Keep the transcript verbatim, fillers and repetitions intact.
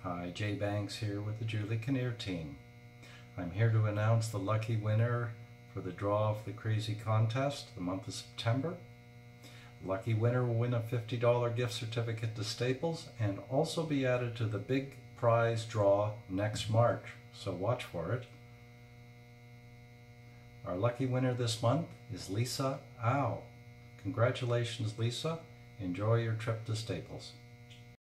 Hi, Jay Banks here with the Julie Kinnear team. I'm here to announce the lucky winner for the draw of the Krazy Kontest, the month of September. The lucky winner will win a fifty dollar gift certificate to Staples and also be added to the big prize draw next March, so watch for it. Our lucky winner this month is Lisa Au. Congratulations, Lisa. Enjoy your trip to Staples.